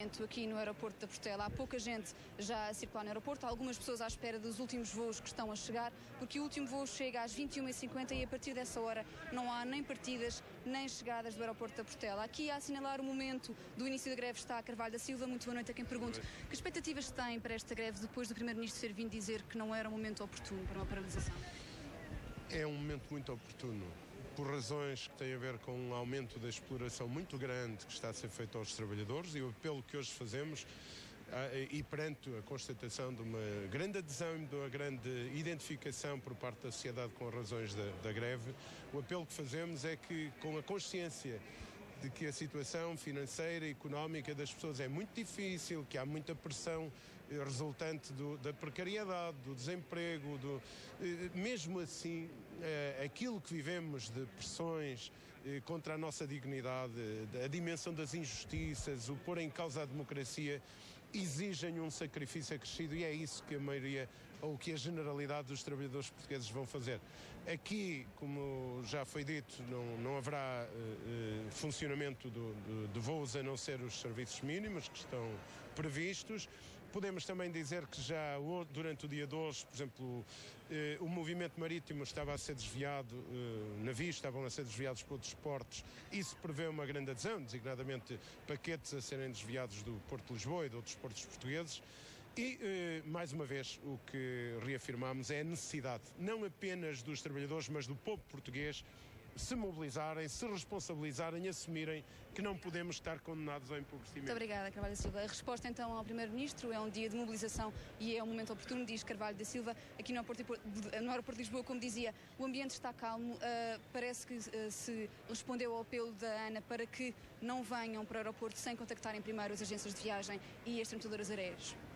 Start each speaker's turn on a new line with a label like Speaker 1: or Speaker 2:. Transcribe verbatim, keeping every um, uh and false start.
Speaker 1: Aqui no aeroporto da Portela há pouca gente já a circular no aeroporto, há algumas pessoas à espera dos últimos voos que estão a chegar, porque o último voo chega às vinte e uma e cinquenta e a partir dessa hora não há nem partidas nem chegadas do aeroporto da Portela. Aqui a assinalar o momento do início da greve está a Carvalho da Silva. Muito boa noite a quem pergunta. Que expectativas tem para esta greve depois do Primeiro-Ministro ter vindo dizer que não era um momento oportuno para uma paralisação?
Speaker 2: É um momento muito oportuno, por razões que têm a ver com um aumento da exploração muito grande que está a ser feito aos trabalhadores, e o apelo que hoje fazemos, e perante a constatação de uma grande adesão e de uma grande identificação por parte da sociedade com as razões da, da greve, o apelo que fazemos é que, com a consciência de que a situação financeira e económica das pessoas é muito difícil, que há muita pressão resultante do, da precariedade, do desemprego, do, mesmo assim, aquilo que vivemos de pressões contra a nossa dignidade, a dimensão das injustiças, o pôr em causa a democracia, exigem um sacrifício acrescido, e é isso que a maioria, ou que a generalidade dos trabalhadores portugueses vão fazer. Aqui, como já foi dito, não, não haverá uh, uh, funcionamento do, do, de voos a não ser os serviços mínimos que estão previstos. Podemos também dizer que já durante o dia de hoje, por exemplo, eh, o movimento marítimo estava a ser desviado, eh, navios estavam a ser desviados para outros portos. Isso prevê uma grande adesão, designadamente paquetes a serem desviados do Porto de Lisboa e de outros portos portugueses. E, eh, mais uma vez, o que reafirmamos é a necessidade, não apenas dos trabalhadores, mas do povo português, se mobilizarem, se responsabilizarem, assumirem que não podemos estar condenados ao empobrecimento.
Speaker 1: Muito obrigada, Carvalho da Silva. A resposta então ao Primeiro-Ministro: é um dia de mobilização e é um momento oportuno, diz Carvalho da Silva. Aqui no aeroporto, no aeroporto de Lisboa, como dizia, o ambiente está calmo. Uh, parece que uh, se respondeu ao apelo da ANA para que não venham para o aeroporto sem contactarem primeiro as agências de viagem e as transportadoras aéreas.